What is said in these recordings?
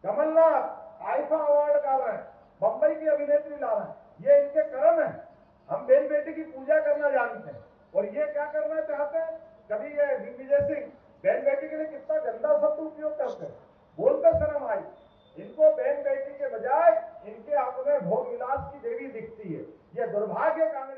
Kamal Nath IIFA award ला रहे हैं, बम्बई की अभिनेत्री ला रहे हैं, ये इनके कर्म है। हम बहन बेटी की पूजा करना जानते हैं और ये क्या करना चाहते हैं। कभी ये दिग्विजय सिंह बहन बेटी के लिए कितना गंदा शब्द उपयोग करते हैं, बोलते शर्म आई। इनको बहन बेटी के बजाय इनके अपने भोग विलास की देवी दिखती है। ये दुर्भाग्य कांग्रेस।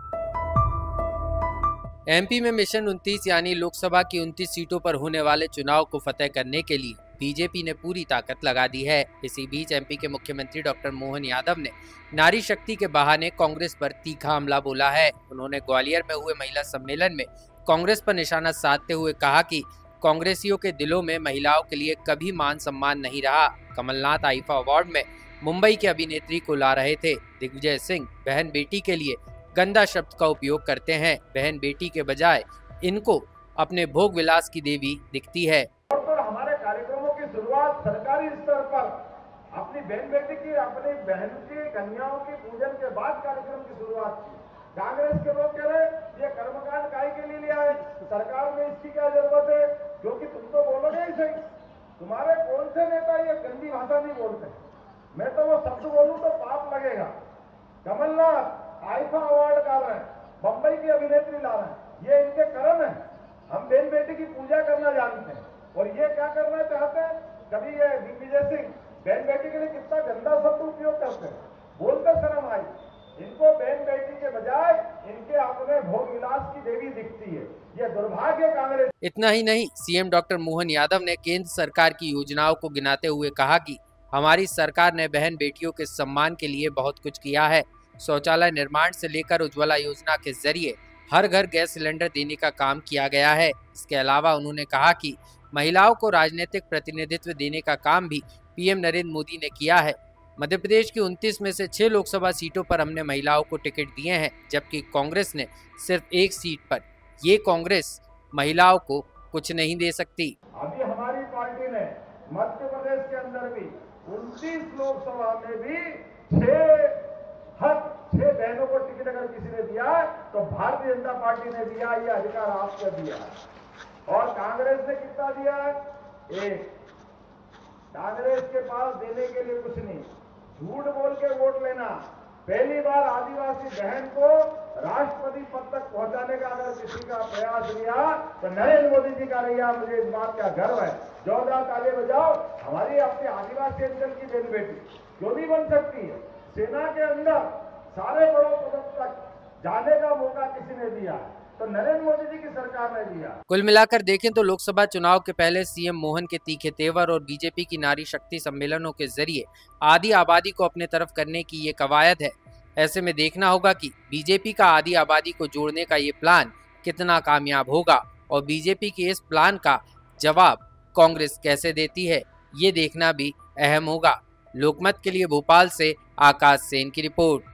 एमपी में मिशन 29 यानी लोकसभा की 29 सीटों पर होने वाले चुनाव को फतेह करने के लिए बीजेपी ने पूरी ताकत लगा दी है। इसी बीच एमपी के मुख्यमंत्री डॉक्टर मोहन यादव ने नारी शक्ति के बहाने कांग्रेस पर तीखा हमला बोला है। उन्होंने ग्वालियर में हुए महिला सम्मेलन में कांग्रेस पर निशाना साधते हुए कहा कि कांग्रेसियों के दिलों में महिलाओं के लिए कभी मान सम्मान नहीं रहा। कमलनाथ आईफा अवार्ड में मुंबई के अभिनेत्री को ला रहे थे। दिग्विजय सिंह बहन बेटी के लिए गंदा शब्द का उपयोग करते हैं। बहन बेटी के बजाय इनको अपने भोग विलास की देवी दिखती है। और हमारे कार्यक्रमों की शुरुआत सरकारी स्तर पर अपनी बहन बेटी की, अपनी बहन की कन्याओं की पूजन के बाद कार्यक्रम की शुरुआत की। कांग्रेस के लोग कह रहे ये कर्मकांड काय के लिए लिया है, सरकार में इसकी क्या जरूरत है, क्योंकि तुम तो बोलोगे ही सही। तुम्हारे कौन से नेता ये गंदी भाषा नहीं बोलते। मैं तो वो शब्द बोलूं तो पाप लगेगा। कमलनाथ आईफा अवार्ड ला रहे हैं, बम्बई की अभिनेत्री ला रहे हैं, ये इनके कर्म है। हम बहन बेटी की पूजा करना जानते हैं और ये क्या करना चाहते हैं। कभी ये दिग्विजय सिंह बहन बेटी के लिए कितना गंदा शब्द उपयोग करते हैं, बोलते शर्म आई। इनको बहन बेटी के बजाय इनके अपने भोग विलास की देवी दिखती है। ये दुर्भाग्य कांग्रेस। इतना ही नहीं, सीएम डॉक्टर मोहन यादव ने केंद्र सरकार की योजनाओं को गिनाते हुए कहा कि हमारी सरकार ने बहन बेटियों के सम्मान के लिए बहुत कुछ किया है। शौचालय निर्माण से लेकर उज्ज्वला योजना के जरिए हर घर गैस सिलेंडर देने का काम किया गया है। इसके अलावा उन्होंने कहा कि महिलाओं को राजनीतिक प्रतिनिधित्व देने का काम भी पीएम नरेंद्र मोदी ने किया है। मध्य प्रदेश की 29 में से 6 लोकसभा सीटों पर हमने महिलाओं को टिकट दिए हैं, जबकि कांग्रेस ने सिर्फ एक सीट पर। ये कांग्रेस महिलाओं को कुछ नहीं दे सकती। अभी हमारी पार्टी ने मध्य प्रदेश के अंदर भी 29 लोकसभा में भी 6 बहनों को टिकट अगर किसी ने दिया है तो भारतीय जनता पार्टी ने दिया। ये अधिकार आपको दिया है। और कांग्रेस ने कितना दिया है? 1। कांग्रेस के पास देने के लिए कुछ नहीं, झूठ बोल के वोट लेना। पहली बार आदिवासी बहन को राष्ट्रपति पद तक पहुंचाने का अगर किसी का प्रयास किया तो नरेंद्र मोदी जी का रहा। मुझे इस बात का गर्व है। जोरदार ताली बजाओ। हमारी अपनी आदिवासी अंचल की बहन बेटी क्यों नहीं बन सकती है। सेना के अंदर सारे बड़ों पदों तक जाने का मौका किसी ने दिया तो नरेंद्र मोदी जी की सरकार ने दिया। कुल मिलाकर देखें तो लोकसभा चुनाव के पहले सीएम मोहन के तीखे तेवर और बीजेपी की नारी शक्ति सम्मेलनों के जरिए आदि आबादी को अपने तरफ करने की ये कवायद है। ऐसे में देखना होगा कि बीजेपी का आदि आबादी को जोड़ने का ये प्लान कितना कामयाब होगा और बीजेपी के इस प्लान का जवाब कांग्रेस कैसे देती है, ये देखना भी अहम होगा। लोकमत के लिए भोपाल से आकाश सेन की रिपोर्ट।